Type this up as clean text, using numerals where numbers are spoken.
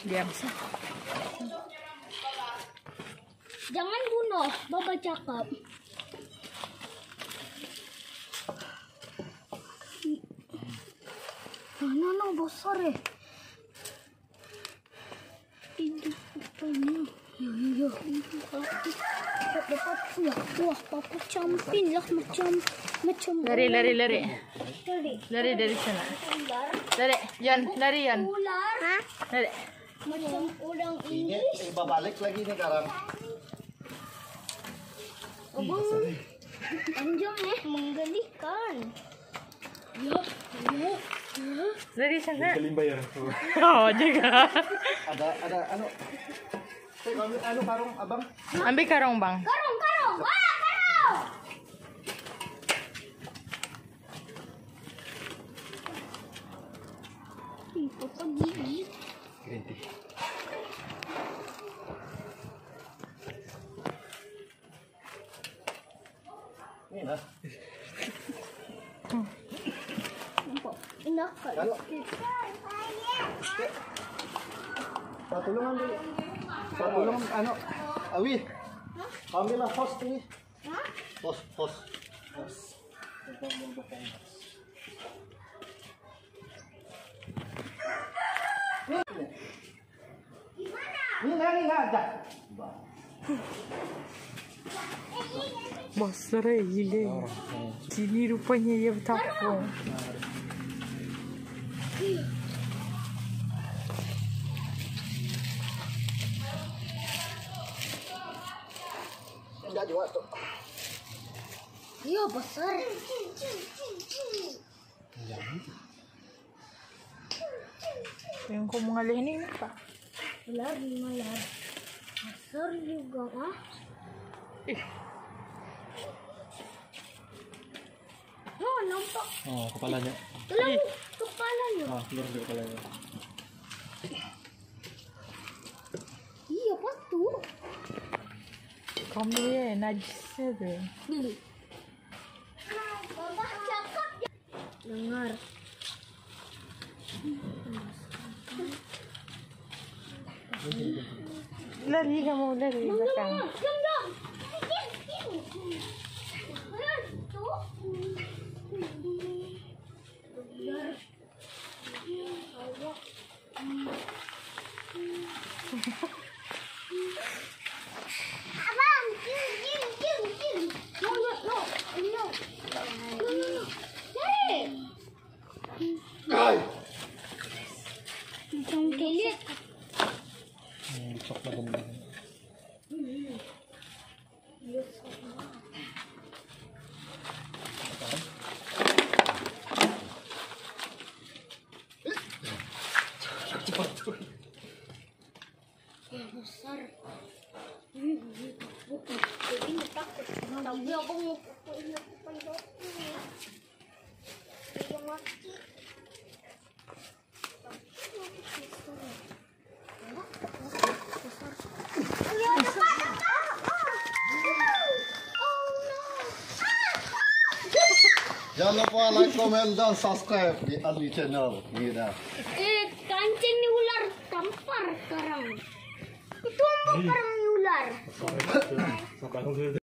Diam. Jangan bunuh, Baba cakap. No, besar Ini rupanya. Ya. Dapat wah, papa campin lah macam. Lari dari sana. Lari, Yan. Ular. Hah? Lari. Macam udang Ini Inggris. balik lagi nih sekarang. Abang, panjang menggelikan. Ya. Dari sana. Bayar. Oh, jaga. Ada anu. Saya ambil anu karung abang. Ambil karung, Bang. Karung. Wah, karung. Papa gigi. Ganti. Ini lah. Nampak? Enak kan? Kalau patulungan dulu. Patulungan anu. Awi. Ambillah host ini. Hah? Host. Ini aja. Besar gila. Sini rupanya dia bertapung. Enggak juga tuh. Iya, besar. Yang kau mengalih ini apa? Ular. Besar juga, ah. Oh, nampak. Oh, kepalanya. Tulang kepalanya. Keluar dari kepalanya. Iya, patu. Kamu ya najis tu. Baba cakap. Dengar. Lari kamu lari belakang. Diam. Abang, jim. No. Hey. Macam kelit. Sok na ganda. Besar. Ini takut. Tapi abang mau pokoknya pandai. Dia mati. Jangan lupa like, comment, dan subscribe di Ali channel. Gila. Kancing ni ular tampar sekarang. Itu apa karang ni ular?